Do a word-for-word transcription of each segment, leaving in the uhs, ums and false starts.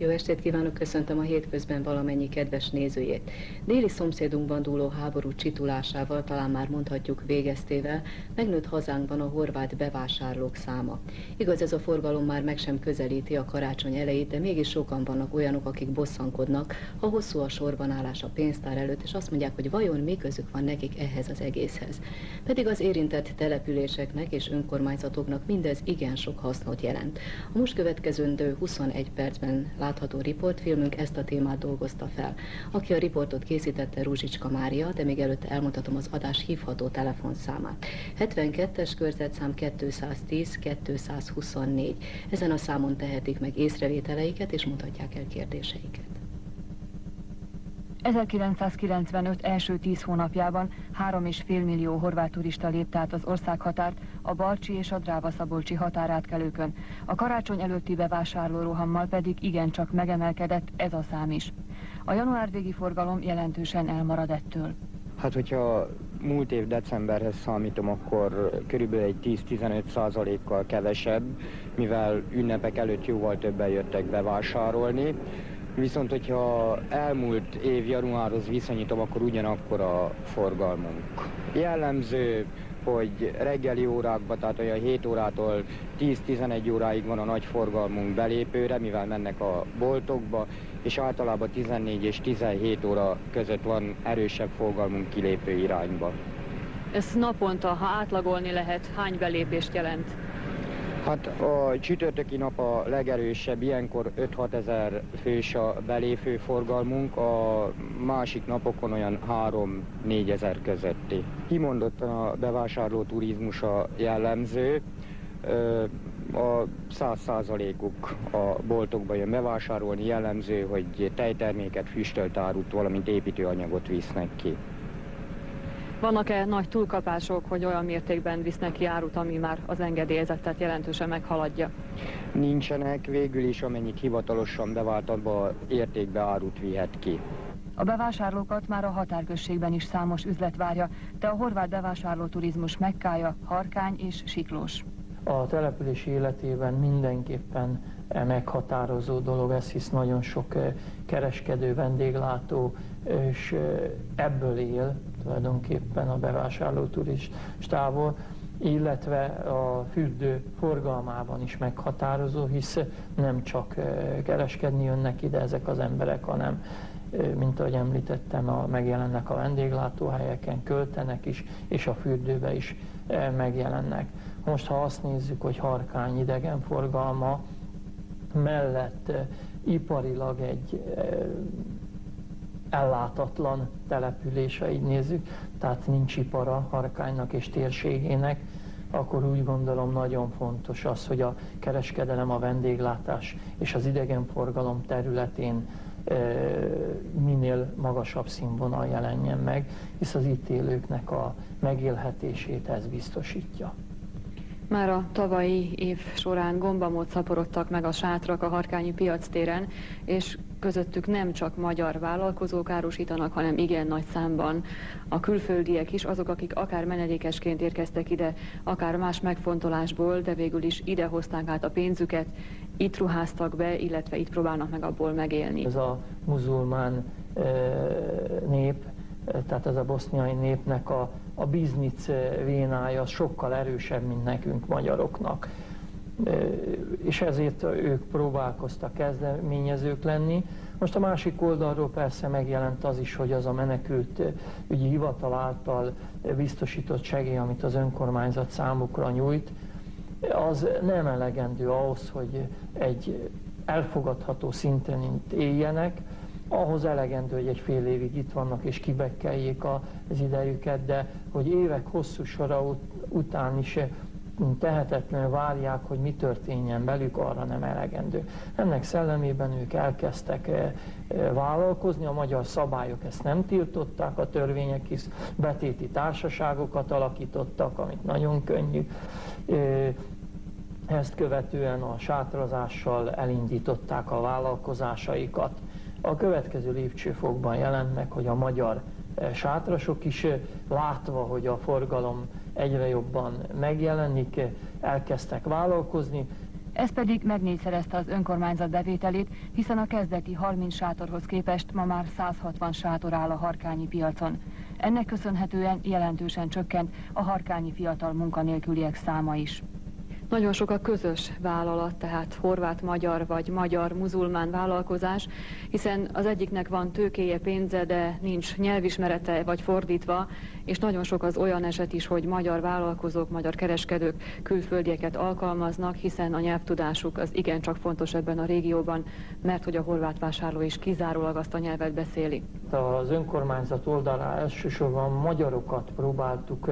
Jó estét kívánok, köszöntöm a Hétközben valamennyi kedves nézőjét. Déli szomszédunkban dúló háború csitulásával, talán már mondhatjuk végeztével, megnőtt hazánkban a horvát bevásárlók száma. Igaz, ez a forgalom már meg sem közelíti a karácsony elejét, de mégis sokan vannak olyanok, akik bosszankodnak, ha hosszú a sorban állás a pénztár előtt, és azt mondják, hogy vajon mi közük van nekik ehhez az egészhez. Pedig az érintett településeknek és önkormányzatoknak mindez igen sok hasznot jelent. A most következendő huszonegy percben látható riportfilmünk ezt a témát dolgozta fel. Aki a riportot készítette, Ruzsicska Mária, de még előtte elmondhatom az adás hívható telefonszámát. hetvenkettes körzetszám kétszáztíz kétszázhuszonnégy. Ezen a számon tehetik meg észrevételeiket és mondhatják el kérdéseiket. ezerkilencszázkilencvenöt első tíz hónapjában három és fél millió horvát turista lépte át az országhatárt a Barcsi és a Dráva-Szabolcsi határátkelőkön. A karácsony előtti bevásárlórohammal pedig igencsak megemelkedett ez a szám is. A január végi forgalom jelentősen elmarad ettől. Hát, hogyha múlt év decemberhez számítom, akkor körülbelül egy tíz-tizenöt százalékkal kevesebb, mivel ünnepek előtt jóval többen jöttek bevásárolni. Viszont, hogyha elmúlt év januárhoz viszonyítom, akkor ugyanakkor a forgalmunk. Jellemző, hogy reggeli órákban, tehát olyan hét órától tíz-tizenegy óráig van a nagy forgalmunk belépőre, mivel mennek a boltokba, és általában tizennégy és tizenhét óra között van erősebb forgalmunk kilépő irányba. Ez naponta, ha átlagolni lehet, hány belépést jelent? Hát a csütörtöki nap a legerősebb, ilyenkor öt-hat ezer fős a belépő forgalmunk, a másik napokon olyan három-négy ezer közötti. Kimondottan a bevásárló turizmus a jellemző, a száz százalékuk a boltokba jön bevásárolni, jellemző, hogy tejterméket, füstölt árut, valamint építőanyagot visznek ki. Vannak-e nagy túlkapások, hogy olyan mértékben visznek ki árut, ami már az engedélyezettet jelentősen meghaladja? Nincsenek, végül is amennyit hivatalosan bevált, abba értékbe árut vihet ki. A bevásárlókat már a határközségben is számos üzlet várja, de a horvát bevásárlóturizmus Mekkája Harkány és Siklós. A település életében mindenképpen meghatározó dolog ez, hisz nagyon sok kereskedő, vendéglátó, és ebből él tulajdonképpen a bevásárló turistából, illetve a fürdő forgalmában is meghatározó, hisz nem csak kereskedni jönnek ide ezek az emberek, hanem, mint ahogy említettem, a, megjelennek a vendéglátóhelyeken, költenek is, és a fürdőbe is megjelennek. Most, ha azt nézzük, hogy Harkány idegenforgalma mellett e, iparilag egy e, ellátatlan település, ha így nézzük, tehát nincs ipara Harkánynak és térségének, akkor úgy gondolom nagyon fontos az, hogy a kereskedelem, a vendéglátás és az idegenforgalom területén e, minél magasabb színvonal jelenjen meg, hisz az itt élőknek a megélhetését ez biztosítja. Már a tavalyi év során gombamód szaporodtak meg a sátrak a harkányi piactéren, és közöttük nem csak magyar vállalkozók árusítanak, hanem igen nagy számban a külföldiek is, azok, akik akár menedékesként érkeztek ide, akár más megfontolásból, de végül is ide hozták át a pénzüket, itt ruháztak be, illetve itt próbálnak meg abból megélni. Ez a muzulmán e, nép, tehát ez a boszniai népnek a, a biznic vénája sokkal erősebb, mint nekünk magyaroknak. És ezért ők próbálkoztak kezdeményezők lenni. Most a másik oldalról persze megjelent az is, hogy az a menekült ügyi hivatal által biztosított segély, amit az önkormányzat számukra nyújt, az nem elegendő ahhoz, hogy egy elfogadható szinten éljenek. Ahhoz elegendő, hogy egy fél évig itt vannak és kibekkeljék az idejüket, de hogy évek hosszú sora ut után is tehetetlenül várják, hogy mi történjen velük, arra nem elegendő. Ennek szellemében ők elkezdtek vállalkozni, a magyar szabályok ezt nem tiltották, a törvények is betéti társaságokat alakítottak, amit nagyon könnyű. Ezt követően a sátrazással elindították a vállalkozásaikat. A következő lépcsőfokban jelent meg, hogy a magyar sátrasok is látva, hogy a forgalom egyre jobban megjelenik, elkezdtek vállalkozni, Ez pedig megnégyszerezte az önkormányzat bevételét, hiszen a kezdeti harminc sátorhoz képest ma már száz hatvan sátor áll a harkányi piacon. Ennek köszönhetően jelentősen csökkent a harkányi fiatal munkanélküliek száma is. Nagyon sok a közös vállalat, tehát horvát-magyar vagy magyar-muzulmán vállalkozás, hiszen az egyiknek van tőkéje, pénze, de nincs nyelvismerete, vagy fordítva, és nagyon sok az olyan eset is, hogy magyar vállalkozók, magyar kereskedők külföldieket alkalmaznak, hiszen a nyelvtudásuk az igencsak fontos ebben a régióban, mert hogy a horvát vásárló is kizárólag azt a nyelvet beszéli. Az önkormányzat oldalán elsősorban magyarokat próbáltuk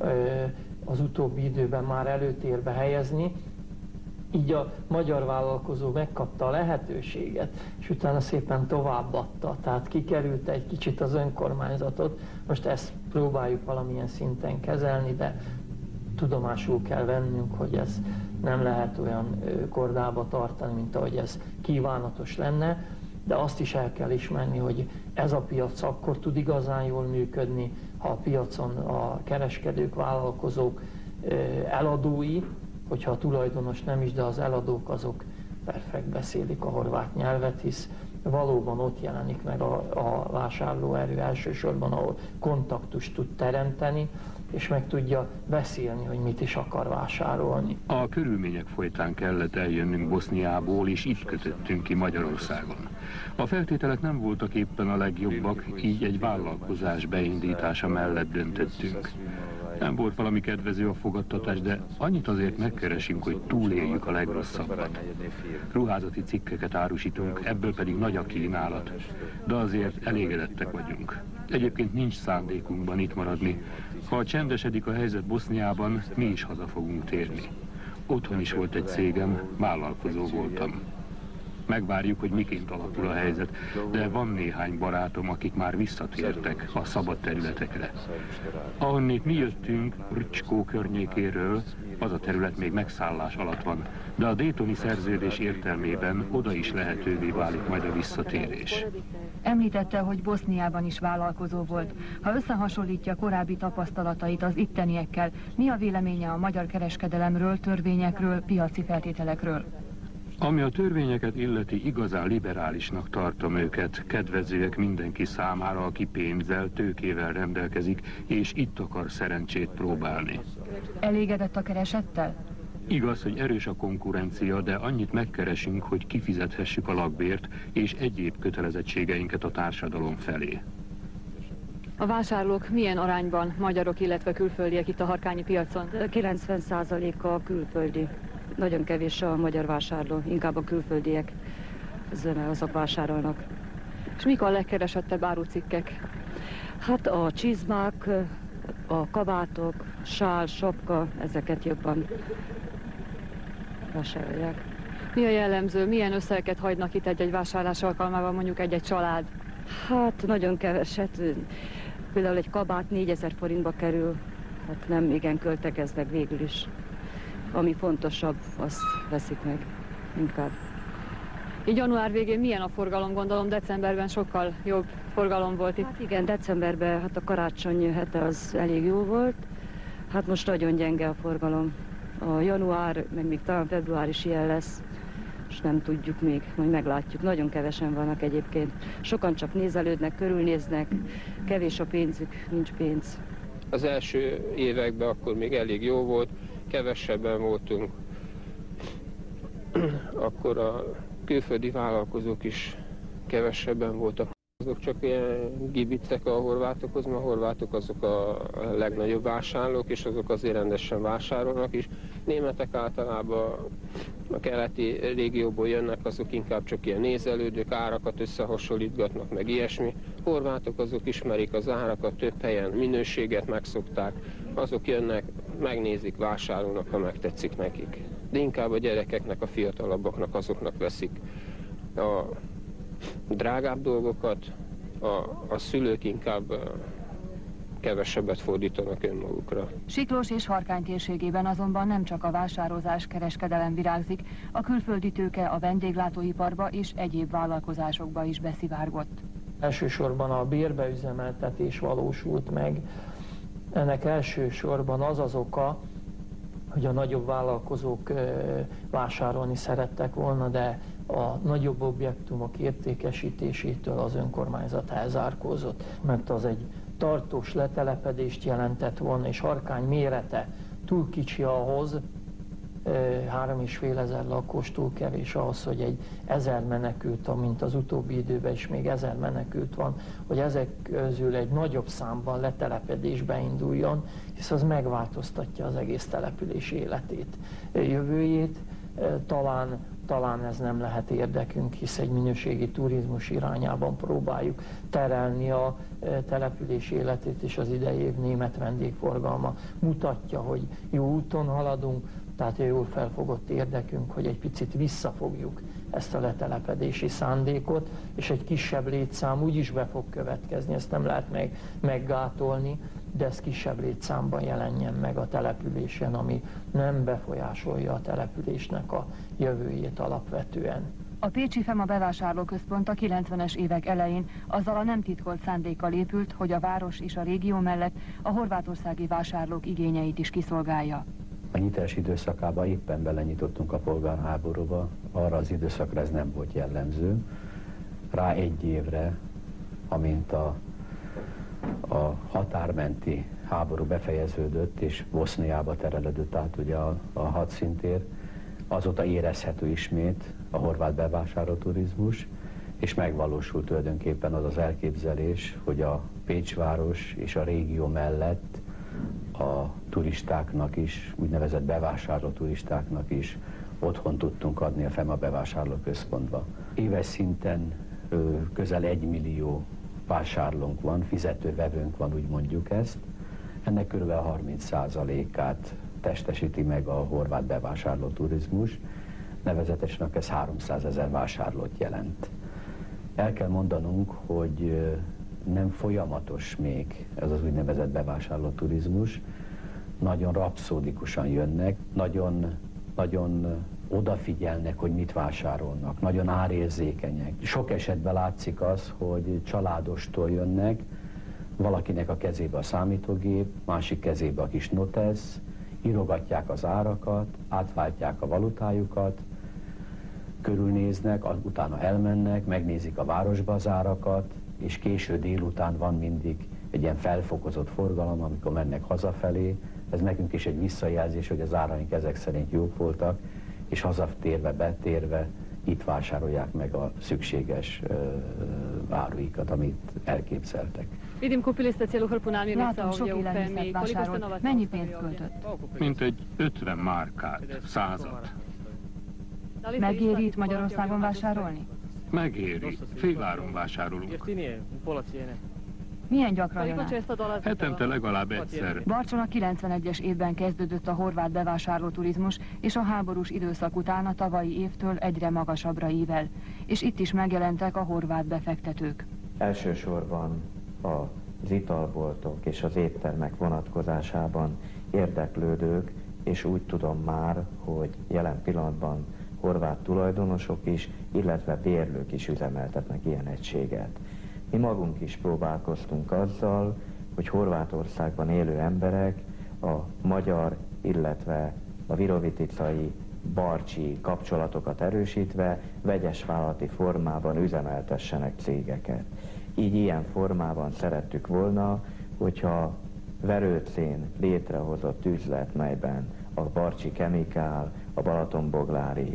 az utóbbi időben már előtérbe helyezni, így a magyar vállalkozó megkapta a lehetőséget, és utána szépen továbbadta, tehát kikerült egy kicsit az önkormányzatot. Most ezt próbáljuk valamilyen szinten kezelni, de tudomásul kell vennünk, hogy ez nem lehet olyan kordába tartani, mint ahogy ez kívánatos lenne, de azt is el kell ismerni, hogy ez a piac akkor tud igazán jól működni, ha a piacon a kereskedők, vállalkozók, eladói, hogyha a tulajdonos nem is, de az eladók azok perfekt beszélik a horvát nyelvet, hisz valóban ott jelenik meg a, a vásárlóerő elsősorban, ahol kontaktust tud teremteni, és meg tudja beszélni, hogy mit is akar vásárolni. A körülmények folytán kellett eljönnünk Boszniából, és itt kötöttünk ki Magyarországon. A feltételek nem voltak éppen a legjobbak, így egy vállalkozás beindítása mellett döntöttünk. Nem volt valami kedvező a fogadtatás, de annyit azért megkeresünk, hogy túléljük a legrosszabbat. Ruházati cikkeket árusítunk, ebből pedig nagy a kínálat, de azért elégedettek vagyunk. Egyébként nincs szándékunkban itt maradni. Ha csendesedik a helyzet Boszniában, mi is haza fogunk térni. Otthon is volt egy cégem, vállalkozó voltam. Megvárjuk, hogy miként alakul a helyzet, de van néhány barátom, akik már visszatértek a szabad területekre. Ahonnét mi jöttünk, Ricskó környékéről, az a terület még megszállás alatt van, de a Daytoni szerződés értelmében oda is lehetővé válik majd a visszatérés. Említette, hogy Boszniában is vállalkozó volt. Ha összehasonlítja korábbi tapasztalatait az itteniekkel, mi a véleménye a magyar kereskedelemről, törvényekről, piaci feltételekről? Ami a törvényeket illeti, igazán liberálisnak tartom őket, kedvezőek mindenki számára, aki pénzzel, tőkével rendelkezik, és itt akar szerencsét próbálni. Elégedett a keresettel? Igaz, hogy erős a konkurencia, de annyit megkeresünk, hogy kifizethessük a lakbért és egyéb kötelezettségeinket a társadalom felé. A vásárlók milyen arányban magyarok, illetve külföldiek itt a harkányi piacon? kilencven százaléka a külföldi. Nagyon kevés a magyar vásárló, inkább a külföldiek, azok vásárolnak. És mik a legkeresettebb árucikkek? Hát a csizmák, a kabátok, sál, sapka, ezeket jobban vásárolják. Mi a jellemző? Milyen összegeket hagynak itt egy-egy vásárlás alkalmával, mondjuk egy-egy család? Hát nagyon keveset. Például egy kabát négyezer forintba kerül, hát nem igen költekeznek végül is. Ami fontosabb, azt veszik meg inkább. Így január végén milyen a forgalom? Gondolom decemberben sokkal jobb forgalom volt itt. Hát igen, decemberben hát a karácsony hete az elég jó volt. Hát most nagyon gyenge a forgalom. A január, meg még talán február is ilyen lesz. És nem tudjuk még, majd meglátjuk. Nagyon kevesen vannak egyébként. Sokan csak nézelődnek, körülnéznek, kevés a pénzük, nincs pénz. Az első években akkor még elég jó volt, kevesebben voltunk. Akkor a külföldi vállalkozók is kevesebben voltak. Azok csak ilyen gibicek a horvátokhoz, mert a horvátok azok a legnagyobb vásárlók, és azok azért rendesen vásárolnak is. Németek általában a keleti régióból jönnek, azok inkább csak ilyen nézelődők, árakat összehasonlítgatnak, meg ilyesmi. Horvátok azok ismerik az árakat, több helyen minőséget megszokták, azok jönnek, megnézik, vásárolnak, ha megtetszik nekik. De inkább a gyerekeknek, a fiatalabbaknak azoknak veszik a drágább dolgokat, a, a szülők inkább kevesebbet fordítanak önmagukra. Siklós és Harkány térségében azonban nem csak a vásározás, kereskedelem virágzik, a külföldi tőke a vendéglátóiparba és egyéb vállalkozásokba is beszivárgott. Elsősorban a bérbeüzemeltetés valósult meg. Ennek elsősorban az az oka, hogy a nagyobb vállalkozók vásárolni szerettek volna, de a nagyobb objektumok értékesítésétől az önkormányzat elzárkózott, mert az egy tartós letelepedést jelentett volna, és Harkány mérete túl kicsi ahhoz, három és fél ezer lakos túl kevés ahhoz, hogy egy ezer menekült, mint az utóbbi időben is még ezer menekült van, hogy ezek közül egy nagyobb számban letelepedésbe induljon, hisz az megváltoztatja az egész település életét, jövőjét. Talán, talán ez nem lehet érdekünk, hisz egy minőségi turizmus irányában próbáljuk terelni a település életét, és az idei év német vendégforgalma mutatja, hogy jó úton haladunk, tehát jól felfogott érdekünk, hogy egy picit visszafogjuk ezt a letelepedési szándékot, és egy kisebb létszám úgyis be fog következni, ezt nem lehet meg, meggátolni, de ez kisebb létszámban jelenjen meg a településen, ami nem befolyásolja a településnek a jövőjét alapvetően. A pécsi FEMA bevásárlóközpont a kilencvenes évek elején azzal a nem titkolt szándékkal épült, hogy a város és a régió mellett a horvátországi vásárlók igényeit is kiszolgálja. A nyitás időszakában éppen belenyitottunk a polgárháborúba, arra az időszakra ez nem volt jellemző. Rá egy évre, amint a, a határmenti háború befejeződött, és Boszniába terelődött át ugye a, a hadszintér, azóta érezhető ismét a horvát bevásárlóturizmus, és megvalósult tulajdonképpen az az elképzelés, hogy a Pécsváros és a régió mellett a turistáknak is, úgynevezett bevásárló turistáknak is otthon tudtunk adni a FEMA bevásárlóközpontba. Éves szinten ö, közel egy millió vásárlónk van, fizetővevőnk van, úgy mondjuk ezt. Ennek kb. harminc százalékát testesíti meg a horvát bevásárló turizmus, nevezetesen ez háromszázezer vásárlót jelent. El kell mondanunk, hogy nem folyamatos még ez az úgynevezett bevásárló turizmus, nagyon rapszódikusan jönnek, nagyon, nagyon odafigyelnek, hogy mit vásárolnak, nagyon árérzékenyek. Sok esetben látszik az, hogy családostól jönnek, valakinek a kezébe a számítógép, másik kezébe a kis notesz, írogatják az árakat, átváltják a valutájukat, körülnéznek, utána elmennek, megnézik a városba az árakat, és késő délután van mindig egy ilyen felfokozott forgalom, amikor mennek hazafelé. Ez nekünk is egy visszajelzés, hogy az áraink ezek szerint jók voltak, és hazatérve, betérve itt vásárolják meg a szükséges uh, áruikat, amit elképzeltek. Látom, sok élelmiszert vásárolt. Mennyi pénzt költött? Mint egy ötven márkát, százat. Megéri itt Magyarországon vásárolni? Megéri. Féláron vásárolunk. Milyen gyakran jön el? Hetente legalább egyszer. Barcson a kilencvenegyes évben kezdődött a horvát bevásárlóturizmus, és a háborús időszak után a tavalyi évtől egyre magasabbra ível. És itt is megjelentek a horvát befektetők. Elsősorban az italboltok és az éttermek vonatkozásában érdeklődők, és úgy tudom már, hogy jelen pillanatban horvát tulajdonosok is, illetve bérlők is üzemeltetnek ilyen egységet. Mi magunk is próbálkoztunk azzal, hogy Horvátországban élő emberek a magyar, illetve a viroviticai, barcsi kapcsolatokat erősítve vegyes vállalati formában üzemeltessenek cégeket. Így ilyen formában szerettük volna, hogyha Verőcén létrehozott üzlet, melyben a Barcsi Chemical, a Balatonboglári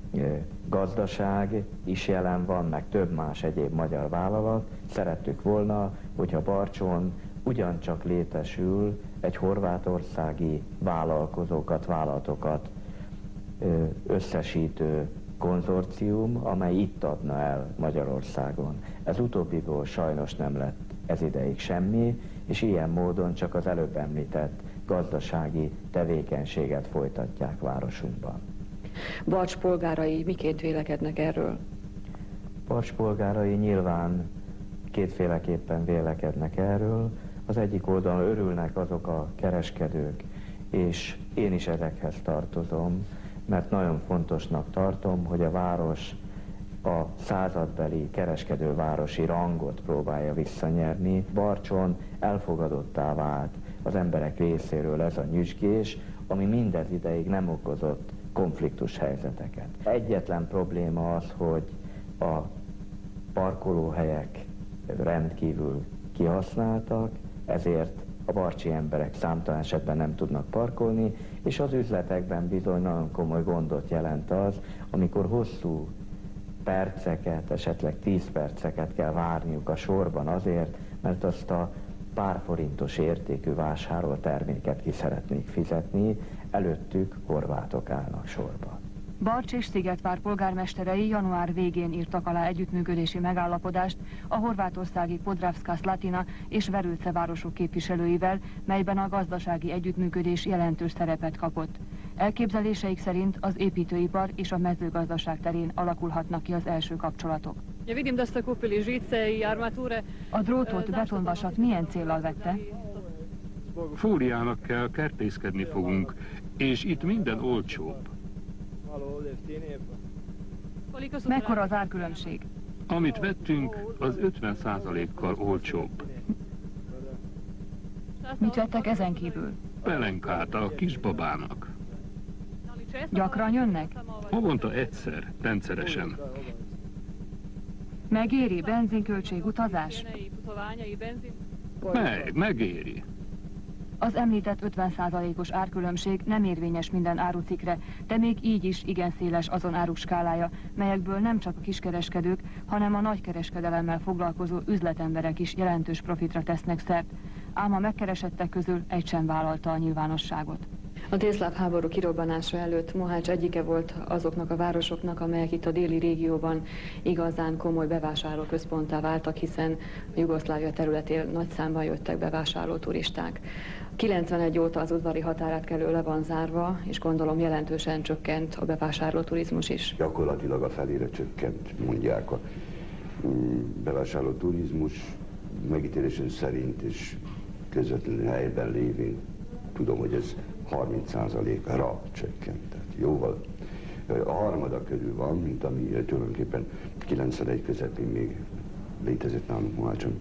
gazdaság is jelen van, meg több más egyéb magyar vállalat. Szerettük volna, hogyha Barcson ugyancsak létesül egy horvátországi vállalkozókat, vállalatokat összesítő konzorcium, amely itt adna el Magyarországon. Ez utóbbiból sajnos nem lett ez ideig semmi, és ilyen módon csak az előbb említett gazdasági tevékenységet folytatják városunkban. Barcs polgárai miként vélekednek erről? Barcs polgárai nyilván kétféleképpen vélekednek erről. Az egyik oldalon örülnek azok a kereskedők, és én is ezekhez tartozom, mert nagyon fontosnak tartom, hogy a város a századbeli kereskedővárosi rangot próbálja visszanyerni. Barcson elfogadottá vált az emberek részéről ez a nyüzsgés, ami mindez ideig nem okozott konfliktus helyzeteket. Egyetlen probléma az, hogy a parkolóhelyek rendkívül kihasználtak, ezért a barcsi emberek számtalan esetben nem tudnak parkolni, és az üzletekben bizony nagyon komoly gondot jelent az, amikor hosszú perceket, esetleg tíz perceket kell várniuk a sorban azért, mert azt a pár forintos értékű vásárolt terméket ki szeretnék fizetni, előttük horvátok állnak sorba. Barcs és Szigetvár polgármesterei január végén írtak alá együttműködési megállapodást a horvátországi Podravska Slatina és Verőce városok képviselőivel, melyben a gazdasági együttműködés jelentős szerepet kapott. Elképzeléseik szerint az építőipar és a mezőgazdaság terén alakulhatnak ki az első kapcsolatok. A drótot, betonvasat milyen céllal vette? Fóliának kell, kertészkedni fogunk, és itt minden olcsóbb. Mekkora az árkülönbség? Amit vettünk, az ötven százalékkal olcsóbb. Mit vettek ezen kívül? Pelenkát a kisbabának. Gyakran jönnek? Havonta egyszer, rendszeresen. Megéri benzinköltség, utazás? Meg, megéri. Az említett ötven százalékos árkülönbség nem érvényes minden árucikkre, de még így is igen széles azon áruk skálája, melyekből nem csak a kiskereskedők, hanem a nagykereskedelemmel foglalkozó üzletemberek is jelentős profitra tesznek szert. Ám a megkeresettek közül egy sem vállalta a nyilvánosságot. A délszláv háború kirobbanása előtt Mohács egyike volt azoknak a városoknak, amelyek itt a déli régióban igazán komoly bevásárlóközponttá váltak, hiszen a Jugoszlávia területén nagy számban jöttek bevásárló turisták. kilencvenegy óta az udvari határátkelő le van zárva, és gondolom jelentősen csökkent a bevásárló turizmus is. Gyakorlatilag a felére csökkent, mondják a bevásárló turizmus, megítélésem szerint és közvetlenül helyben lévén tudom, hogy ez harminc százalékra csökkent, tehát jóval. A harmada körül van, mint ami tulajdonképpen kilencvenegy közepén még létezett nálunk Mohácson.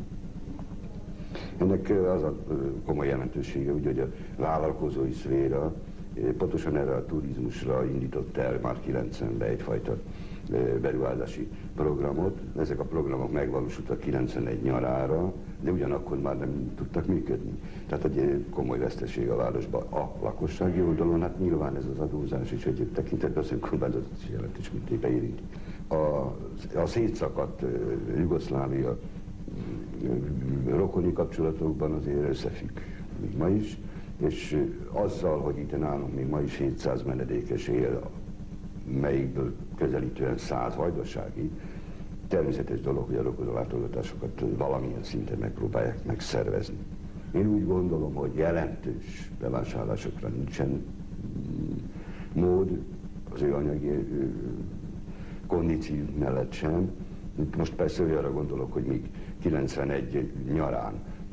Ennek az a komoly jelentősége, úgy, hogy a vállalkozói szféra pontosan erre a turizmusra indított el már kilencvenben egyfajta beruházási programot. Ezek a programok megvalósultak kilencvenegy nyarára, de ugyanakkor már nem tudtak működni. Tehát egy komoly veszteség a városban. A lakossági oldalon, hát nyilván ez az adózás és egyéb tekintetben az önkormányzatot is jelentős mértékben érinti. A, a szétszakadt Jugoszlávia rokoni kapcsolatokban azért összefügg még ma is, és azzal, hogy itt nálunk még ma is hétszáz menedékes él, melyikből közelítően száz vajdasági, természetes dolog, hogy a rokonzó látogatásokat valamilyen szinten megpróbálják megszervezni. Én úgy gondolom, hogy jelentős bevásárlásokra nincsen mód, az ő anyagi kondíció mellett sem. Most persze olyanra gondolok, hogy még kilencvenegy nyarán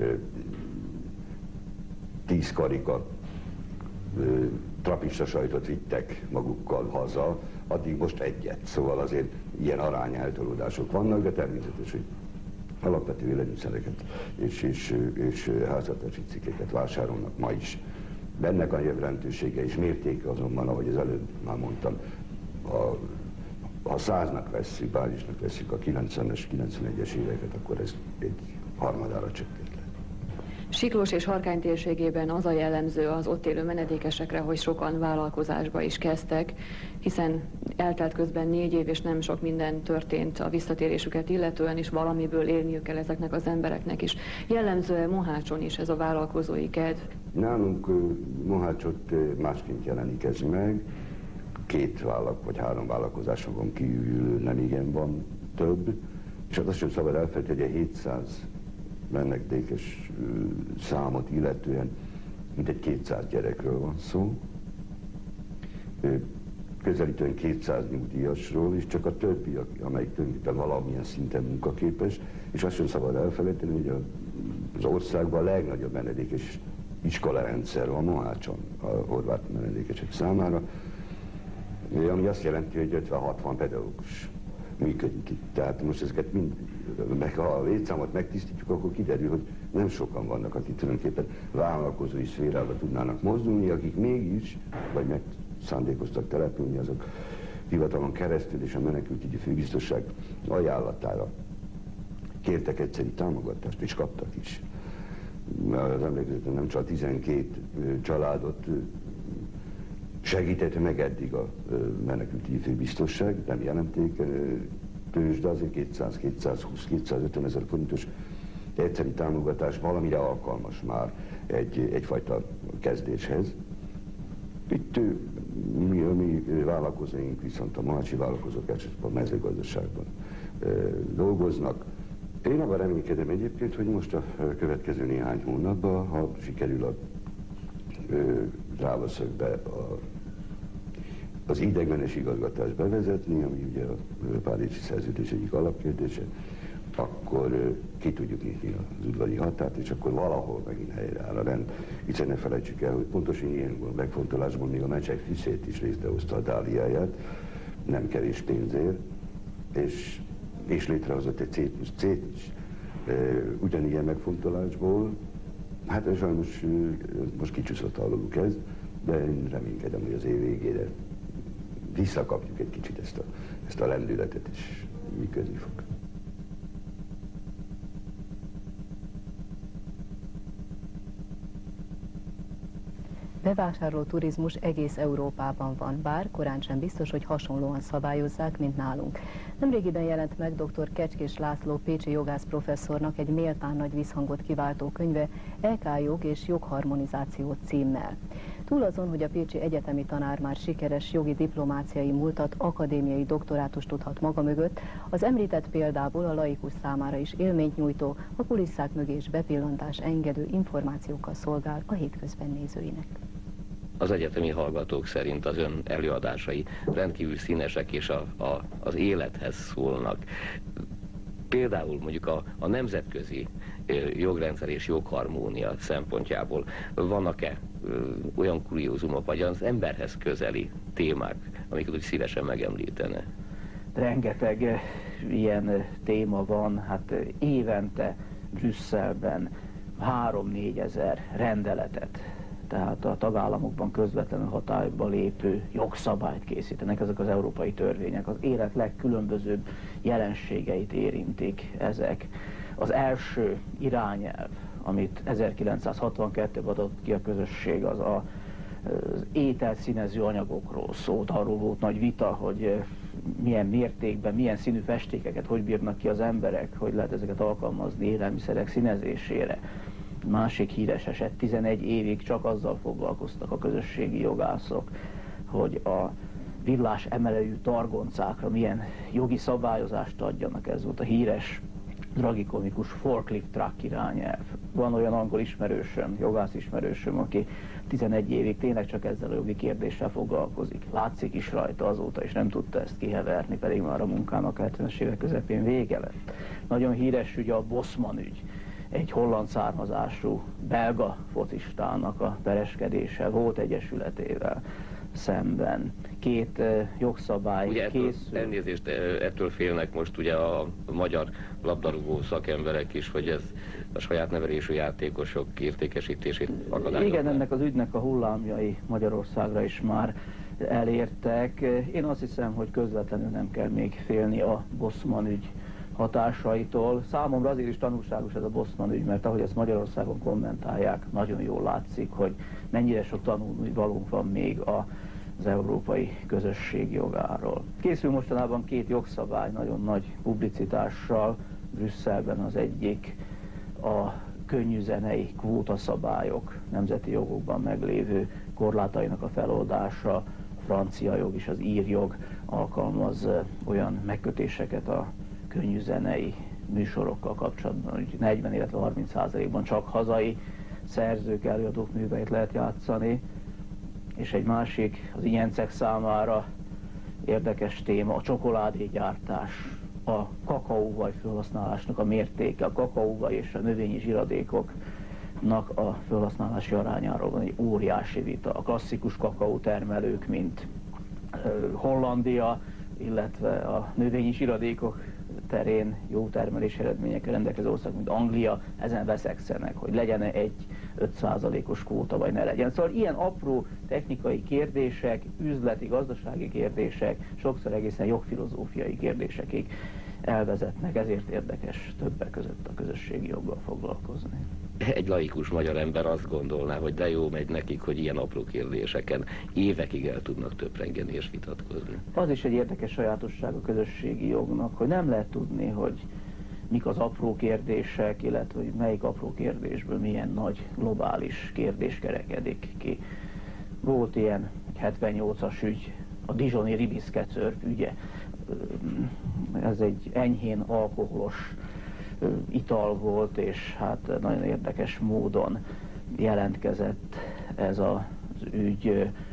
tíz karika trapista sajtot vittek magukkal haza, addig most egyet. Szóval azért ilyen arányeltolódások vannak, de természetes, hogy alapvető élelmiszereket és, és, és háztartási cikkeket vásárolnak ma is. Ennek a jelentősége és mértéke azonban, ahogy az előbb már mondtam, a, ha száznak vesszük, bázisnak vesszük a kilencvenes, kilencvenegyes éveket, akkor ez egy harmadára csökkent le. Siklós és Harkány térségében az a jellemző az ott élő menedékesekre, hogy sokan vállalkozásba is kezdtek, hiszen eltelt közben négy év, és nem sok minden történt a visszatérésüket illetően, és valamiből élniük kell ezeknek az embereknek is. Jellemző Mohácson is ez a vállalkozói kedv? Nálunk Mohácsot másként jelenik ez meg. Két vállalk vagy három vállalkozásokon kívül nem igen van több, és azt sem szabad elfelejteni, hogy a hétszáz menedékes számot illetően mintegy kétszáz gyerekről van szó, közelítően kétszáz nyugdíjasról, és csak a többi, amelyik tulajdonképpen valamilyen szinten munkaképes, és azt sem szabad elfelejteni, hogy az országban a legnagyobb menedékes iskolarendszer van Mohácson a horvát menedékesek számára, ami azt jelenti, hogy ötven-hatvan pedagógus működik itt. Tehát most ezeket mind, meg ha a létszámot megtisztítjuk, akkor kiderül, hogy nem sokan vannak, akik tulajdonképpen vállalkozói szférába tudnának mozdulni, akik mégis, vagy meg szándékoztak települni, azok hivatalon keresztül és a menekültügyi főbiztosság ajánlatára kértek egyszeri támogatást, és kaptak is. Az emlékezetem nem csak tizenkét családot segített meg eddig a menekültügyi főbiztosság, nem jelenték tőzs, de azért kétszáz, kétszázhúsz, kétszázötven ezer forintos egyszeri támogatás valamire alkalmas már egy, egyfajta kezdéshez. Itt mi, a mi vállalkozóink, viszont a mohácsi vállalkozók elsősorban a mezőgazdaságban dolgoznak. Én abban reménykedem egyébként, hogy most a következő néhány hónapban, ha sikerül a Dráva-szögbe a, az ideiglenes igazgatást bevezetni, ami ugye a Párizsi Szerződés egyik alapkérdése, akkor ki tudjuk nyitni az udvari határt, és akkor valahol megint helyreáll a rend. Hiszen ne felejtsük el, hogy pontosan ilyen megfontolásban még a Mecsek Fiszét is részrehozta a Dáliáját, nem kevés pénzért, és, és létrehozott egy C plusz C-t is. Ugyanilyen megfontolásból, hát sajnos most kicsúszott alóluk ez, de én reménykedem, hogy az év végére visszakapjuk egy kicsit ezt a, ezt a lendületet, és működni fog. Bevásárló turizmus egész Európában van, bár korán sem biztos, hogy hasonlóan szabályozzák, mint nálunk. Nemrégiben jelent meg dr. Kecskés László pécsi jogász professzornak egy méltán nagy visszhangot kiváltó könyve é ká jog és jogharmonizáció címmel. Túl azon, hogy a pécsi egyetemi tanár már sikeres jogi diplomáciai múltat, akadémiai doktorátust tudhat maga mögött, az említett példából a laikus számára is élményt nyújtó, a kulisszák mögé is bepillantás engedő információkkal szolgál a hétközben nézőinek. Az egyetemi hallgatók szerint az ön előadásai rendkívül színesek és a, a, az élethez szólnak. Például mondjuk a, a nemzetközi jogrendszer és jogharmónia szempontjából vannak-e olyan kuriózumok, vagy az emberhez közeli témák, amiket úgy szívesen megemlítene? Rengeteg ilyen téma van, hát évente Brüsszelben három-négy ezer rendeletet, tehát a tagállamokban közvetlenül hatályba lépő jogszabályt készítenek, ezek az európai törvények, az élet legkülönbözőbb jelenségeit érintik ezek. Az első irányelv, amit ezerkilencszázhatvankettőben adott ki a közösség, az a, az ételszínező anyagokról szólt, arról volt nagy vita, hogy milyen mértékben, milyen színű festékeket hogy bírnak ki az emberek, hogy lehet ezeket alkalmazni élelmiszerek színezésére. Másik híres eset, tizenegy évig csak azzal foglalkoztak a közösségi jogászok, hogy a villás emelőjű targoncákra milyen jogi szabályozást adjanak. Ez volt a híres, tragikomikus forklift truck irányelv. Van olyan angol ismerősöm, jogász ismerősöm, aki tizenegy évig tényleg csak ezzel a jogi kérdéssel foglalkozik. Látszik is rajta azóta, és nem tudta ezt kiheverni, pedig már a munkának hetvenes évek közepén vége lett. Nagyon híres ügy a Bosman ügy. Egy holland származású belga focistának a pereskedése volt egyesületével szemben. Két uh, jogszabály ugye ettől, készül. Elnézést, ettől félnek most ugye a magyar labdarúgó szakemberek is, hogy ez a saját nevelésű játékosok értékesítését akadályozza. Igen, ennek az ügynek a hullámjai Magyarországra is már elértek. Én azt hiszem, hogy közvetlenül nem kell még félni a Bosman ügy hatásaitól. Számomra azért is tanulságos ez a Bosman ügy, mert ahogy ezt Magyarországon kommentálják, nagyon jól látszik, hogy mennyire sok tanulnivalónk van még a, az európai közösség jogáról. Készül mostanában két jogszabály nagyon nagy publicitással, Brüsszelben az egyik a könnyűzenei kvótaszabályok, nemzeti jogokban meglévő korlátainak a feloldása, a francia jog és az ír jog alkalmaz olyan megkötéseket a könnyűzenei műsorokkal kapcsolatban, hogy negyven, illetve harminc százalékban csak hazai szerzők, előadók műveit lehet játszani. És egy másik, az ilyencek számára érdekes téma, a csokoládégyártás, a kakaóvaj felhasználásnak a mértéke, a kakaóvaj és a növényi zsiradékoknak a felhasználási arányáról van egy óriási vita. A klasszikus kakaótermelők, mint Hollandia, illetve a növényi zsiradékok terén jó termelés eredményekkel rendelkező ország, mint Anglia, ezen veszekszenek, hogy legyen -e egy öt százalékos kvóta, vagy ne legyen. Szóval ilyen apró technikai kérdések, üzleti, gazdasági kérdések, sokszor egészen jogfilozófiai kérdésekig elvezetnek, ezért érdekes többek között a közösségi joggal foglalkozni. Egy laikus magyar ember azt gondolná, hogy de jó megy nekik, hogy ilyen apró kérdéseken évekig el tudnak töprengeni és vitatkozni. Az is egy érdekes sajátosság a közösségi jognak, hogy nem lehet tudni, hogy mik az apró kérdések, illetve hogy melyik apró kérdésből milyen nagy globális kérdés kerekedik ki. Volt ilyen hetvennyolcas ügy, a dijoni ribiszkecörp ügye. Ez egy enyhén alkoholos ital volt, és hát nagyon érdekes módon jelentkezett ez az ügy,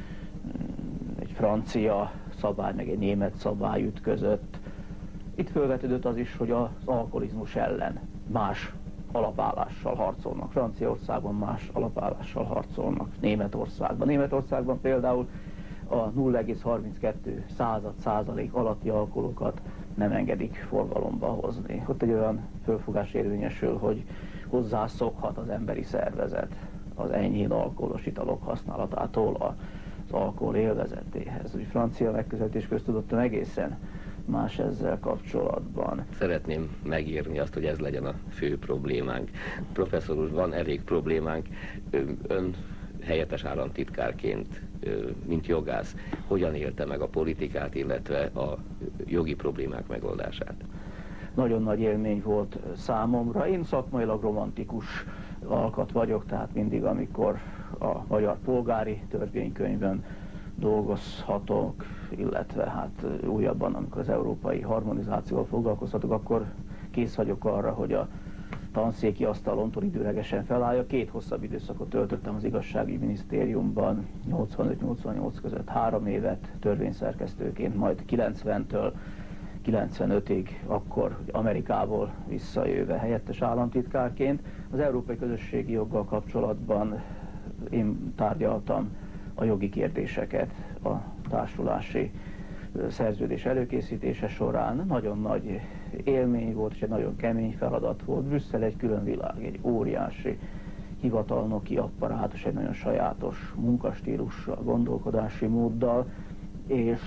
egy francia szabály, meg egy német szabály ütközött. Itt felvetődött az is, hogy az alkoholizmus ellen más alapállással harcolnak. Franciaországban más alapállással harcolnak, Németországban. Németországban például a nulla egész harminckettő század százalék alatti alkoholokat nem engedik forgalomba hozni. Ott egy olyan fölfogás érvényesül, hogy hozzászokhat az emberi szervezet az enyhén alkoholos italok használatától az alkohol élvezetéhez. Úgy francia megközelítés köztudottan egészen más ezzel kapcsolatban. Szeretném megírni azt, hogy ez legyen a fő problémánk. Professzor úr, van elég problémánk. Ön helyettes államtitkárként, mint jogász, hogyan élte meg a politikát, illetve a jogi problémák megoldását? Nagyon nagy élmény volt számomra. Én szakmailag romantikus alkat vagyok, tehát mindig, amikor a magyar polgári törvénykönyvön dolgozhatok, illetve hát újabban, amikor az európai harmonizációval foglalkozhatok, akkor kész vagyok arra, hogy a tanszéki asztalontól időlegesen felállja. Két hosszabb időszakot töltöttem az igazságügyi minisztériumban, nyolcvanöt nyolcvannyolc között három évet törvényszerkesztőként, majd kilencventől kilencvenötig, akkor Amerikából visszajöve helyettes államtitkárként. Az európai közösségi joggal kapcsolatban én tárgyaltam a jogi kérdéseket a társulási szerződés előkészítése során. Nagyon nagy élmény volt, és egy nagyon kemény feladat volt. Brüsszel egy külön világ, egy óriási hivatalnoki apparátus, egy nagyon sajátos munkastílussal, gondolkodási móddal, és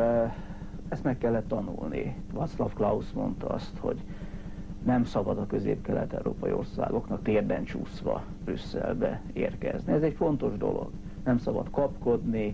ezt meg kellett tanulni. Václav Klaus mondta azt, hogy nem szabad a közép-kelet-európai országoknak térden csúszva Brüsszelbe érkezni. Ez egy fontos dolog. Nem szabad kapkodni,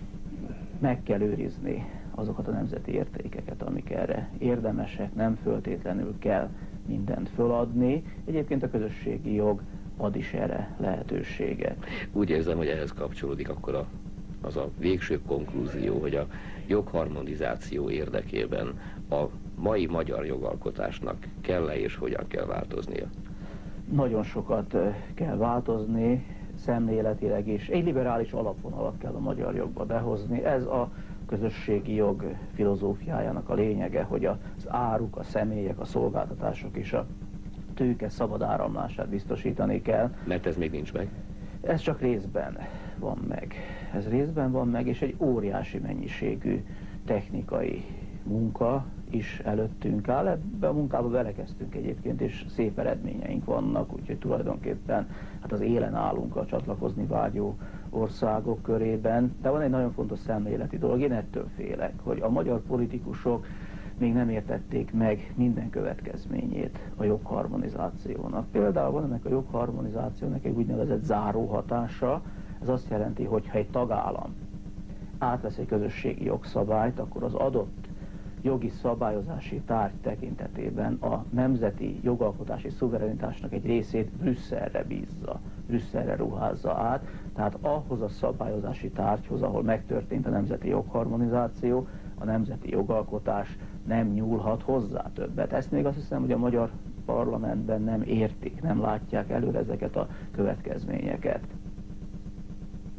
meg kell őrizni azokat a nemzeti értékeket, amik erre érdemesek, nem föltétlenül kell mindent föladni. Egyébként a közösségi jog ad is erre lehetőséget. Úgy érzem, hogy ehhez kapcsolódik akkor a, az a végső konklúzió, hogy a jogharmonizáció érdekében a mai magyar jogalkotásnak kell-e és hogyan kell változnia? Nagyon sokat kell változni, szemléletileg is. Egy liberális alapvonalat kell a magyar jogba behozni. Ez a közösségi jog filozófiájának a lényege, hogy az áruk, a személyek, a szolgáltatások és a tőke szabad áramlását biztosítani kell. Mert ez még nincs meg? Ez csak részben van meg. Ez részben van meg, és egy óriási mennyiségű technikai munka is előttünk áll. Ebbe a munkába belekezdtünk egyébként, és szép eredményeink vannak, úgyhogy tulajdonképpen hát az élen állunk a csatlakozni vágyó országok körében. De van egy nagyon fontos szemléleti dolog, én ettől félek, hogy a magyar politikusok még nem értették meg minden következményét a jogharmonizációnak. Például van ennek a jogharmonizációnak egy úgynevezett záró hatása. Ez azt jelenti, hogy ha egy tagállam átvesz egy közösségi jogszabályt, akkor az adott jogi szabályozási tárgy tekintetében a nemzeti jogalkotási szuverenitásnak egy részét Brüsszelre bízza, Brüsszelre ruházza át, tehát ahhoz a szabályozási tárgyhoz, ahol megtörtént a nemzeti jogharmonizáció, a nemzeti jogalkotás nem nyúlhat hozzá többet. Ezt még azt hiszem, hogy a magyar parlamentben nem értik, nem látják előre ezeket a következményeket.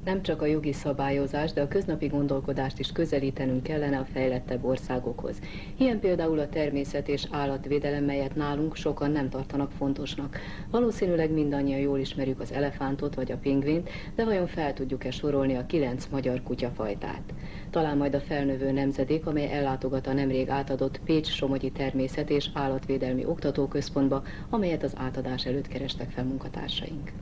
Nem csak a jogi szabályozás, de a köznapi gondolkodást is közelítenünk kellene a fejlettebb országokhoz. Ilyen például a természet- és állatvédelem, melyet nálunk sokan nem tartanak fontosnak. Valószínűleg mindannyian jól ismerjük az elefántot vagy a pingvint, de vajon fel tudjuk-e sorolni a kilenc magyar kutyafajtát? Talán majd a felnövő nemzedék, amely ellátogat a nemrég átadott Pécs-Somogyi Természet- és Állatvédelmi Oktatóközpontba, amelyet az átadás előtt kerestek fel munkatársaink.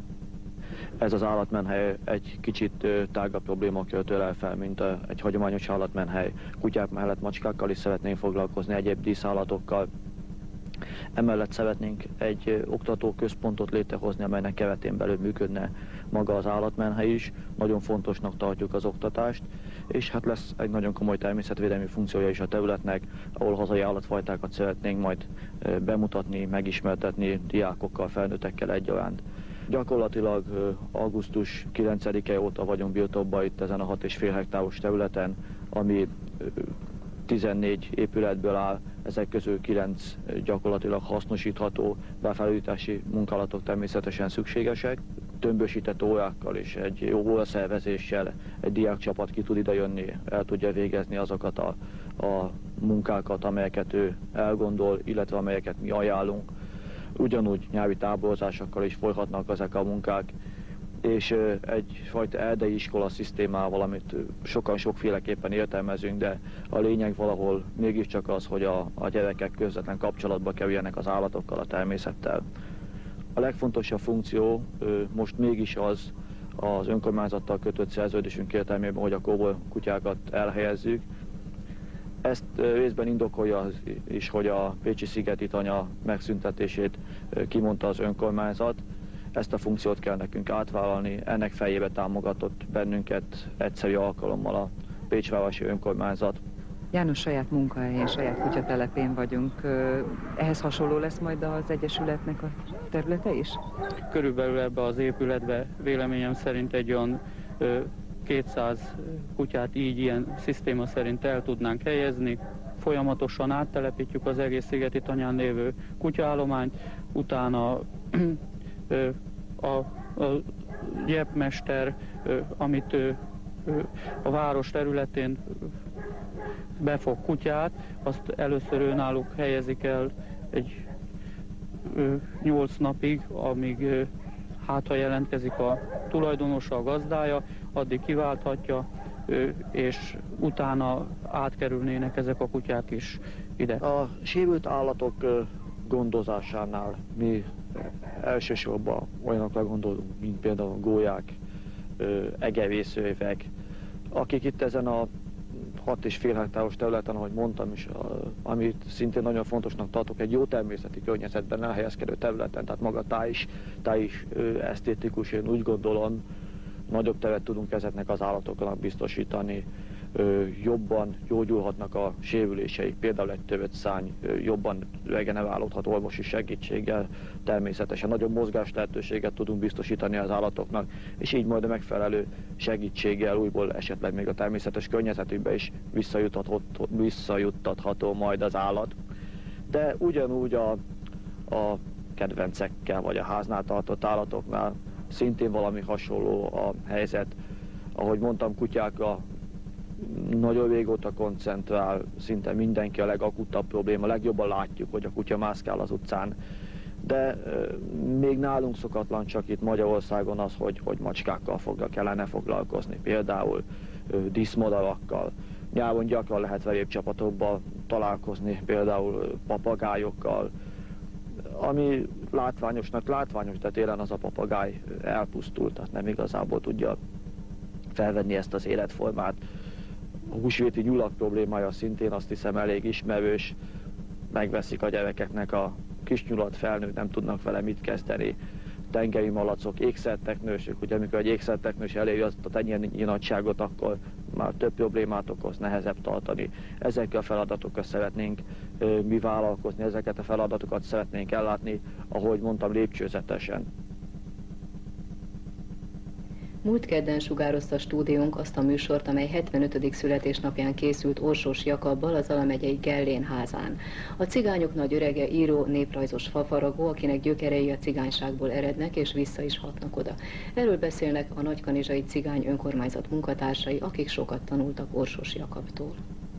Ez az állatmenhely egy kicsit tágabb problémakört ölel fel, mint egy hagyományos állatmenhely. Kutyák mellett macskákkal is szeretnénk foglalkozni, egyéb díszállatokkal. Emellett szeretnénk egy oktatóközpontot létrehozni, amelynek keretén belül működne maga az állatmenhely is. Nagyon fontosnak tartjuk az oktatást, és hát lesz egy nagyon komoly természetvédelmi funkciója is a területnek, ahol hazai állatfajtákat szeretnénk majd bemutatni, megismertetni diákokkal, felnőttekkel egyaránt. Gyakorlatilag augusztus kilencedike óta vagyunk birtokban itt ezen a hat és fél hektáros területen, ami tizennégy épületből áll, ezek közül kilenc gyakorlatilag hasznosítható, bár felújítási munkálatok természetesen szükségesek. Tömbösített órákkal és egy jó óraszervezéssel egy diákcsapat ki tud idejönni, el tudja végezni azokat a, a munkákat, amelyeket ő elgondol, illetve amelyeket mi ajánlunk. Ugyanúgy nyelvi táborozásokkal is folyhatnak ezek a munkák, és egyfajta erdei iskola szisztémával, amit sokan sokféleképpen értelmezünk, de a lényeg valahol mégiscsak az, hogy a, a gyerekek közvetlen kapcsolatba kerüljenek az állatokkal, a természettel. A legfontosabb funkció most mégis az az önkormányzattal kötött szerződésünk értelmében, hogy a kóbor kutyákat elhelyezzük. Ezt részben indokolja is, hogy a pécsi szigeti tanya megszüntetését kimondta az önkormányzat. Ezt a funkciót kell nekünk átvállalni, ennek fejébe támogatott bennünket egyszerű alkalommal a pécsvárosi önkormányzat. János, saját munkahelyén, saját kutyatelepén vagyunk. Ehhez hasonló lesz majd az Egyesületnek a területe is? Körülbelül ebbe az épületbe véleményem szerint egy olyan kétszáz kutyát így ilyen szisztéma szerint el tudnánk helyezni. Folyamatosan áttelepítjük az egész szigeti tanyán lévő kutyaállományt, utána a, a gyepmester, amit a város területén befog kutyát, azt először önállók helyezik el egy nyolc napig, amíg hát ha jelentkezik a tulajdonosa, a gazdája, addig kiválthatja, és utána átkerülnének ezek a kutyák is ide. A sérült állatok gondozásánál mi elsősorban olyanokra gondolunk, mint például a gólyák, egervészőjvek, akik itt ezen a hat és fél hektáros területen, ahogy mondtam is, amit szintén nagyon fontosnak tartok, egy jó természeti környezetben elhelyezkedő területen, tehát maga táj is, táj is esztétikus, én úgy gondolom, nagyobb teret tudunk ezeknek az állatoknak biztosítani, jobban gyógyulhatnak a sérüléseik, például egy tövött szárny jobban regenerálódhat orvosi segítséggel, természetesen nagyobb mozgás lehetőséget tudunk biztosítani az állatoknak, és így majd a megfelelő segítséggel újból esetleg még a természetes környezetükbe is visszajuttatható, visszajuttatható majd az állat. De ugyanúgy a, a kedvencekkel vagy a háznál tartott állatoknál szintén valami hasonló a helyzet. Ahogy mondtam, kutyákra nagyon régóta koncentrál szinte mindenki, a legakutabb probléma. Legjobban látjuk, hogy a kutya mászkál az utcán. De euh, még nálunk szokatlan csak itt Magyarországon az, hogy, hogy macskákkal fognak kellene foglalkozni. Például euh, díszmadarakkal. Nyáron gyakran lehet velép csapatokban találkozni, például papagájokkal. Ami látványosnak látványos, de télen az a papagáj elpusztult, tehát nem igazából tudja felvenni ezt az életformát. A húsvéti nyulak problémája szintén azt hiszem elég ismerős, megveszik a gyerekeknek a kis nyulat, felnőtt, nem tudnak vele mit kezdeni. Tengeri malacok, ékszerteknősök, ugye amikor egy ékszerteknős eléri azt a tenyérnyi nagyságot, akkor már több problémát okoz, nehezebb tartani. Ezekkel a feladatokkal szeretnénk mi vállalkozni, ezeket a feladatokat szeretnénk ellátni, ahogy mondtam, lépcsőzetesen. Múlt kedden sugározta a stúdiónk azt a műsort, amely hetvenötödik születésnapján készült Orsós Jakabbal az Alamegyei Gellén házán. A cigányok nagy örege, író, néprajzos fafaragó, akinek gyökerei a cigányságból erednek és vissza is hatnak oda. Erről beszélnek a nagykanizsai cigány önkormányzat munkatársai, akik sokat tanultak Orsós Jakabtól.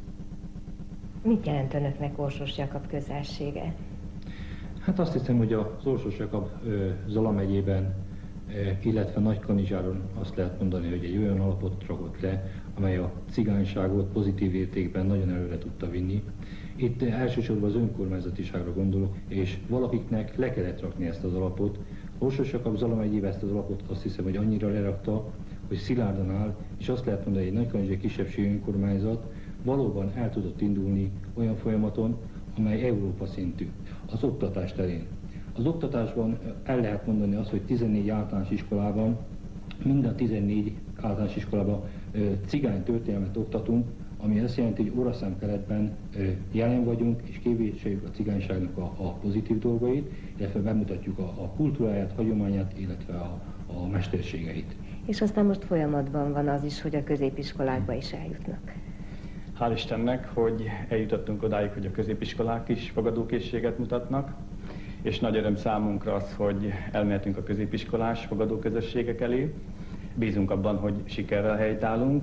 Mit jelent önöknek Orsós Jakab közelsége? Hát azt hiszem, hogy az Orsós Jakab Zala megyében, illetve Nagykanizsáron azt lehet mondani, hogy egy olyan alapot rakott le, amely a cigányságot pozitív értékben nagyon előre tudta vinni. Itt elsősorban az önkormányzatiságra gondolok, és valakiknek le kellett rakni ezt az alapot. Orsós Jakab Zala megyében ezt az alapot azt hiszem, hogy annyira lerakta, hogy szilárdan áll, és azt lehet mondani, hogy egy nagykanizsai kisebbségi önkormányzat valóban el tudott indulni olyan folyamaton, amely Európa szintű, az oktatás terén. Az oktatásban el lehet mondani azt, hogy tizennégy általános iskolában, minden tizennégy általános iskolában cigány történelmet oktatunk, ami azt jelenti, hogy Oraszám keretben jelen vagyunk, és képviseljük a cigányságnak a, a pozitív dolgait, illetve bemutatjuk a, a kultúráját, hagyományát, illetve a, a mesterségeit. És aztán most folyamatban van az is, hogy a középiskolákba is eljutnak. Hál' Istennek, hogy eljutottunk odáig, hogy a középiskolák is fogadókészséget mutatnak, és nagy öröm számunkra az, hogy elmehetünk a középiskolás fogadóközösségek elé. Bízunk abban, hogy sikerrel helytállunk,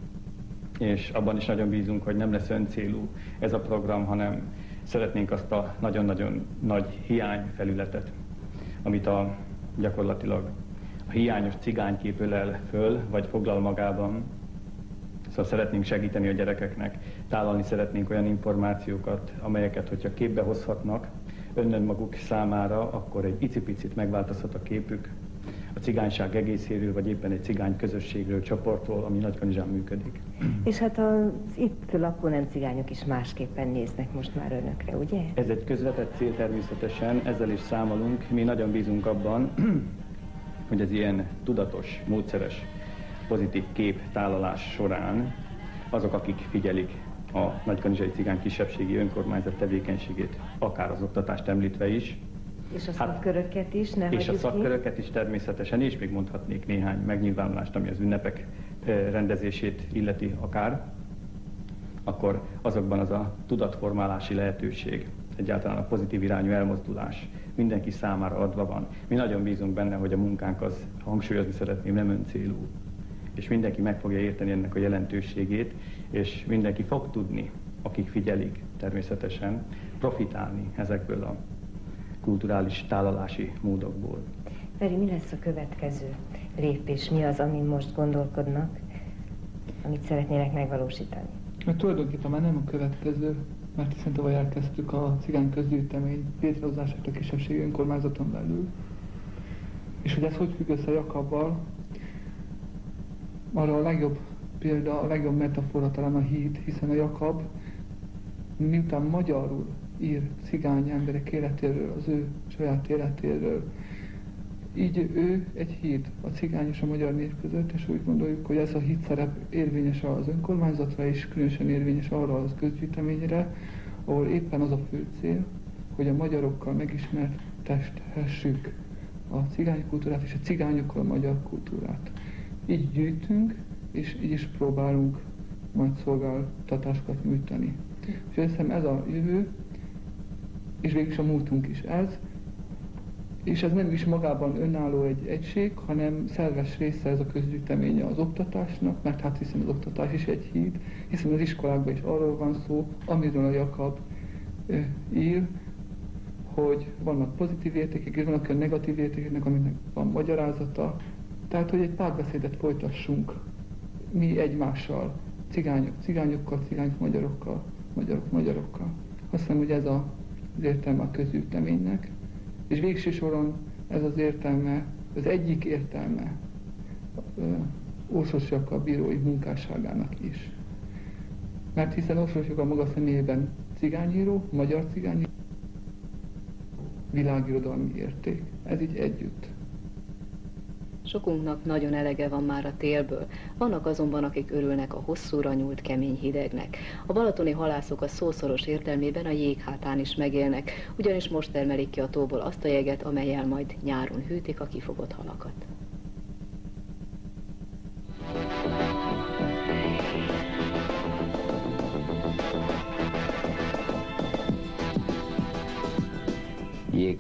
és abban is nagyon bízunk, hogy nem lesz öncélú ez a program, hanem szeretnénk azt a nagyon-nagyon nagy hiányfelületet, amit a gyakorlatilag a hiányos cigánykép ölel föl, vagy foglal magában. Szóval szeretnénk segíteni a gyerekeknek, tálalni szeretnénk olyan információkat, amelyeket, hogyha képbe hozhatnak önnön maguk számára, akkor egy icipicit megváltozhat a képük a cigányság egészéről, vagy éppen egy cigány közösségről, csoportról, ami Nagykanizsán működik. És hát az itt lakó nem cigányok is másképpen néznek most már önökre, ugye? Ez egy közvetett cél természetesen, ezzel is számolunk. Mi nagyon bízunk abban, hogy az ilyen tudatos, módszeres, pozitív kép tálalás során azok, akik figyelik a Nagykanizsai Cigány Kisebbségi Önkormányzat tevékenységét, akár az oktatást említve is. És a szakköröket is, ne És a szakköröket is természetesen, és még mondhatnék néhány megnyilvánulást, ami az ünnepek rendezését illeti akár, akkor azokban az a tudatformálási lehetőség, egyáltalán a pozitív irányú elmozdulás mindenki számára adva van. Mi nagyon bízunk benne, hogy a munkánk az, hangsúlyozni szeretném, nem öncélú. És mindenki meg fogja érteni ennek a jelentőségét, és mindenki fog tudni, akik figyelik természetesen, profitálni ezekből a kulturális tálalási módokból. Feri, mi lesz a következő lépés? Mi az, amin most gondolkodnak, amit szeretnének megvalósítani? Mert tulajdonképpen már nem a következő, mert hiszen tavaly elkezdtük a cigány közgyűjtemény létrehozását a kisebbségi önkormányzaton belül. És hogy ez hogy függ össze Jakabbal, arra a legjobb példa, a legjobb metafora talán a híd, hiszen a Jakab, miután magyarul ír cigány emberek életéről, az ő saját életéről, így ő egy híd a cigány és a magyar nép között, és úgy gondoljuk, hogy ez a híd szerep érvényes az önkormányzatra, és különösen érvényes arra az közgyűjteményre, ahol éppen az a fő cél, hogy a magyarokkal megismertethessük a cigány kultúrát, és a cigányokkal a magyar kultúrát. Így gyűjtünk, és így is próbálunk majd szolgáltatásokat nyújtani. És azt hiszem ez a jövő, és végülis a múltunk is ez, és ez nem is magában önálló egy egység, hanem szerves része ez a közgyűjteménye az oktatásnak, mert hát hiszen az oktatás is egy híd, hiszen az iskolákban is arról van szó, amiről a Jakab ö, ír, hogy vannak pozitív értékek, és vannak olyan negatív értékek, aminek van magyarázata. Tehát, hogy egy párbeszédet folytassunk mi egymással, cigányok cigányokkal, cigányok magyarokkal, magyarok magyarokkal. Azt hiszem, hogy ez a, az értelme a közgyűjteménynek, és végső soron ez az értelme, az egyik értelme Orsós Jakab bírói munkásságának is. Mert hiszen Orsós Jakab maga személyében cigányíró, magyar cigányíró, világirodalmi érték. Ez így együtt. Sokunknak nagyon elege van már a télből, vannak azonban, akik örülnek a hosszúra nyúlt kemény hidegnek. A balatoni halászok a szószoros értelmében a jéghátán is megélnek, ugyanis most termelik ki a tóból azt a jeget, amellyel majd nyáron hűtik a kifogott halakat.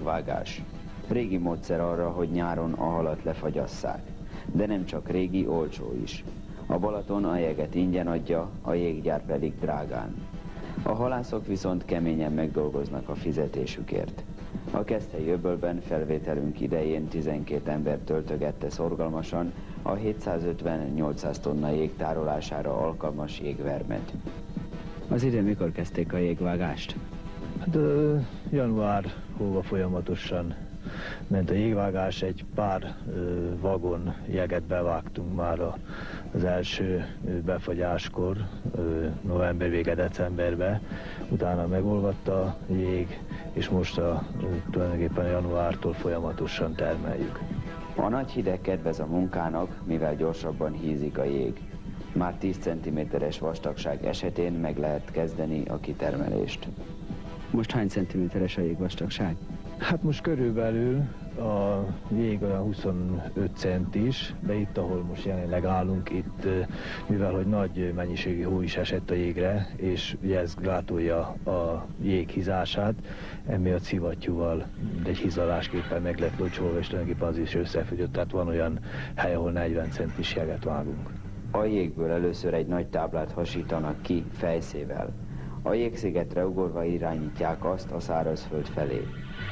jégvágás. Régi módszer arra, hogy nyáron a halat lefagyasszák. De nem csak régi, olcsó is. A Balaton a jeget ingyen adja, a jéggyár pedig drágán. A halászok viszont keményen megdolgoznak a fizetésükért. A Keszthelyi öbölben felvételünk idején tizenkét ember töltögette szorgalmasan a hétszázötven-nyolcszáz tonna jég tárolására alkalmas jégvermet. Az idén mikor kezdték a jégvágást? Hát január hóba folyamatosan ment a jégvágás, egy pár ö, vagon jeget bevágtunk már a, az első befagyáskor, ö, november vége decemberbe, utána megolvadt a jég, és most a, ö, tulajdonképpen januártól folyamatosan termeljük. A nagy hideg kedvez a munkának, mivel gyorsabban hízik a jég. Már tíz centiméteres vastagság esetén meg lehet kezdeni a kitermelést. Most hány centiméteres a jégvastagság? Hát most körülbelül a jég olyan huszonöt centis, de itt, ahol most jelenleg állunk, itt, mivel hogy nagy mennyiségű hó is esett a jégre, és ugye ez gátolja a jég hízását, emiatt szivattyúval egy hízalásképpen meg lett locsolva, és tulajdonképpen az is összefüggött, tehát van olyan hely, ahol negyven centis jeget vágunk. A jégből először egy nagy táblát hasítanak ki fejszével. A jégszigetre ugorva irányítják azt a szárazföld felé.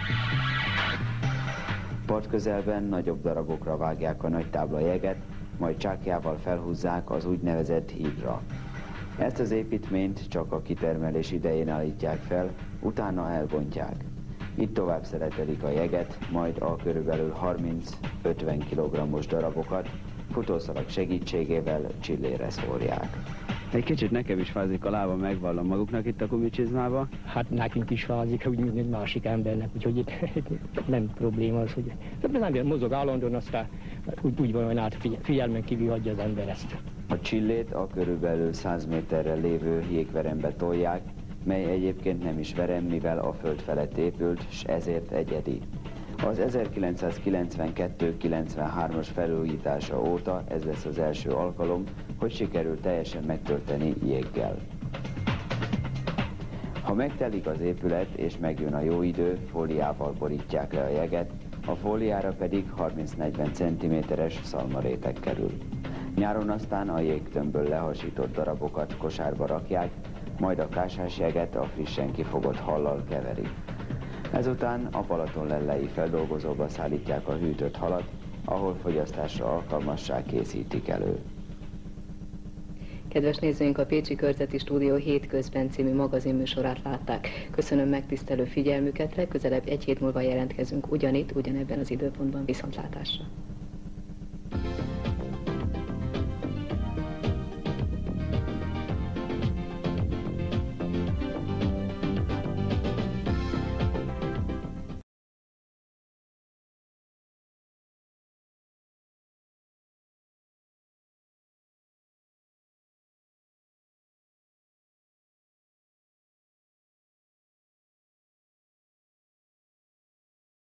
Partközelben nagyobb darabokra vágják a nagy tábla jeget, majd csákjával felhúzzák az úgynevezett hídra. Ezt az építményt csak a kitermelés idején állítják fel, utána elbontják. Itt tovább szeletelik a jeget, majd a körülbelül harminc-ötven kilogrammos darabokat futószalag segítségével csillére szórják. Egy kicsit nekem is fázik a lába, megvallom maguknak itt a gumicsizmába. Hát nekünk is fázik, úgy mint egy másik embernek, úgyhogy itt, itt nem probléma az, hogy az ember mozog állandóan, aztán úgy, úgy van, hogy át figyelmen kívül hagyja az ember ezt. A csillét a körülbelül száz méterre lévő jégverembe tolják, mely egyébként nem is verem, mivel a föld felett épült, s ezért egyedi. Az ezerkilencszázkilencvenkettő kilencvenhármas felújítása óta ez lesz az első alkalom, hogy sikerül teljesen megtölteni jéggel. Ha megtelik az épület és megjön a jó idő, fóliával borítják le a jeget, a fóliára pedig harminc-negyven centiméteres szalmaréteg kerül. Nyáron aztán a jégtömbből lehasított darabokat kosárba rakják, majd a kásás jeget a frissen kifogott hallal keverik. Ezután a Balaton lellei feldolgozóba szállítják a hűtött halat, ahol fogyasztásra alkalmassá készítik elő. Kedves nézőink, a Pécsi Körzeti Stúdió Hétközben című magazinműsorát látták. Köszönöm megtisztelő figyelmüket, legközelebb egy hét múlva jelentkezünk ugyanitt, ugyanebben az időpontban. Viszontlátásra!